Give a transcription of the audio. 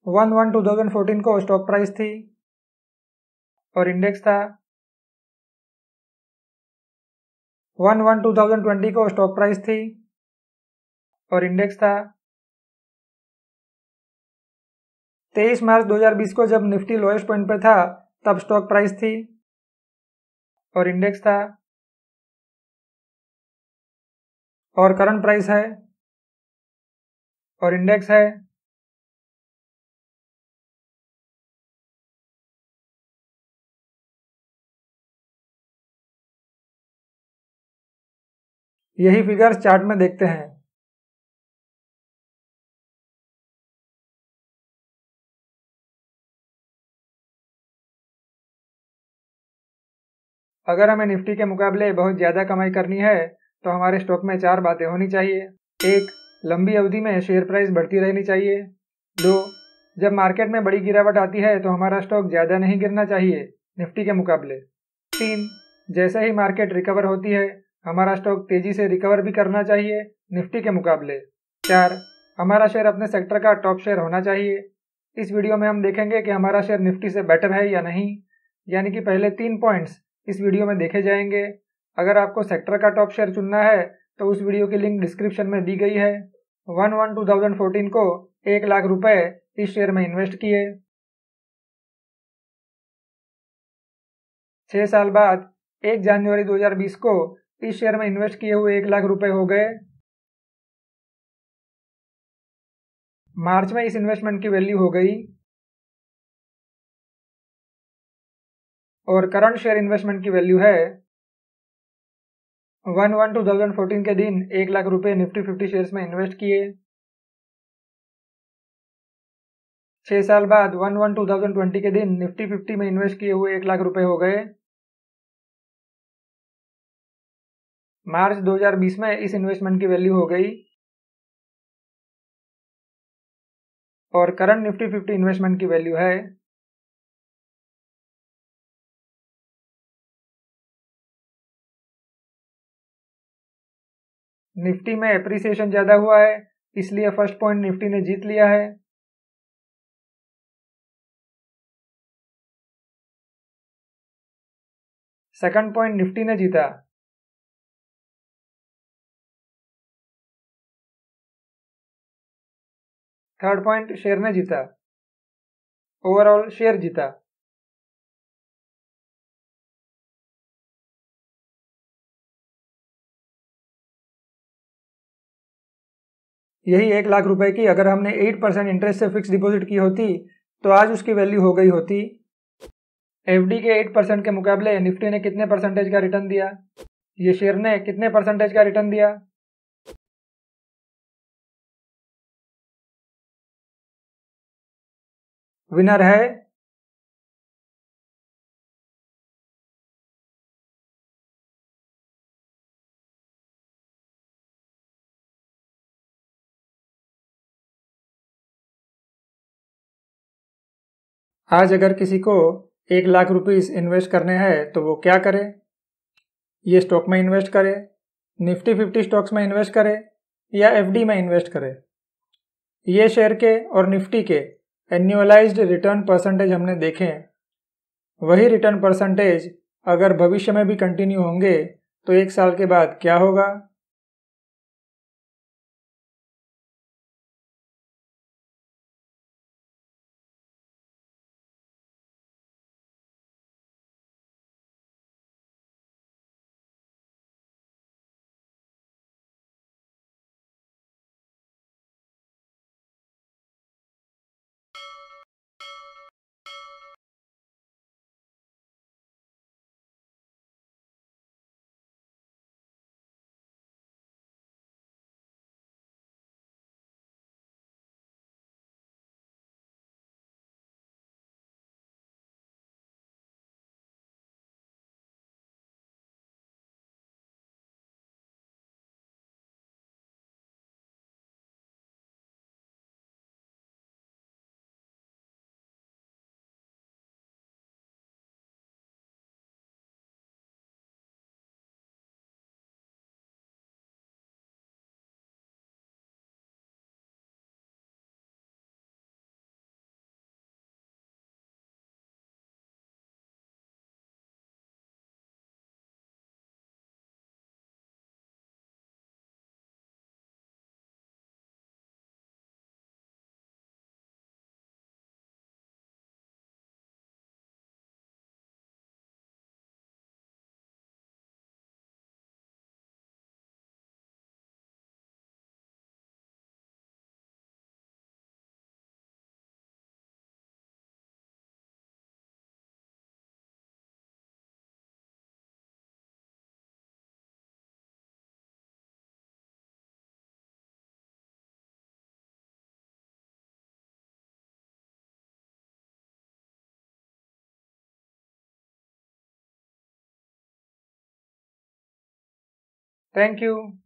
1/1/2014 को stock price थी और इंडेक्स था। 1/1/2020 को स्टॉक प्राइस थी और इंडेक्स था। 23 मार्च 2020 को जब निफ्टी लोएस्ट पॉइंट पे था तब स्टॉक प्राइस थी और इंडेक्स था। और करंट प्राइस है और इंडेक्स है। यही फिगर्स चार्ट में देखते हैं। अगर हमें निफ्टी के मुकाबले बहुत ज़्यादा कमाई करनी है तो हमारे स्टॉक में 4 बातें होनी चाहिए। 1. लंबी अवधि में शेयर प्राइस बढ़ती रहनी चाहिए। 2. जब मार्केट में बड़ी गिरावट आती है तो हमारा स्टॉक ज़्यादा नहीं गिरना चाहिए निफ्टी के मुकाबले। 3. जैसे ही मार्केट रिकवर होती है हमारा स्टॉक तेज़ी से रिकवर भी करना चाहिए निफ्टी के मुकाबले। 4. हमारा शेयर अपने सेक्टर का टॉप शेयर होना चाहिए। इस वीडियो में हम देखेंगे कि हमारा शेयर निफ्टी से बेटर है या नहीं, यानी कि पहले 3 पॉइंट्स इस वीडियो में देखे जाएंगे। अगर आपको सेक्टर का टॉप शेयर चुनना है तो उस वीडियो की लिंक डिस्क्रिप्शन में दी गई है। 1/1/2014 को 1 लाख रुपए इस शेयर में इन्वेस्ट किए। 6 साल बाद 1 जनवरी 2020 को इस शेयर में इन्वेस्ट किए हुए 1 लाख रुपए हो गए। मार्च में इस इन्वेस्टमेंट की वैल्यू हो गई और करंट शेयर इन्वेस्टमेंट की वैल्यू है 1/1/2014 के दिन 1 लाख रुपए निफ्टी 50 शेयर्स में इन्वेस्ट किए। 6 साल बाद 1/1/2020 के दिन निफ्टी 50 में इन्वेस्ट किए हुए 1 लाख रुपए हो गए। मार्च 2020 में इस इन्वेस्टमेंट की वैल्यू हो गई और करंट निफ्टी 50 इन्वेस्टमेंट की वैल्यू है निफ्टी में एप्रिसिएशन ज़्यादा हुआ है इसलिए फर्स्ट पॉइंट निफ्टी ने जीत लिया है। सेकंड पॉइंट निफ्टी ने जीता। थर्ड पॉइंट शेयर ने जीता। ओवरऑल शेयर जीता। यही 1 लाख रुपए की अगर हमने 8% इंटरेस्ट से फिक्स डिपॉजिट की होती तो आज उसकी वैल्यू हो गई होती। एफडी के 8% के मुकाबले निफ्टी ने कितने परसेंटेज का रिटर्न दिया? ये शेयर ने कितने परसेंटेज का रिटर्न दिया? विनर है आज अगर किसी को 1 लाख रुपीस इन्वेस्ट करने हैं तो वो क्या करे? ये स्टॉक में इन्वेस्ट करे, निफ्टी 50 स्टॉक्स में इन्वेस्ट करे या एफडी में इन्वेस्ट करे। ये शेयर के और निफ्टी के एन्युअलाइज्ड रिटर्न परसेंटेज हमने देखे। वही रिटर्न परसेंटेज अगर भविष्य में भी कंटिन्यू होंगे तो 1 साल के बाद क्या होगा? Thank you.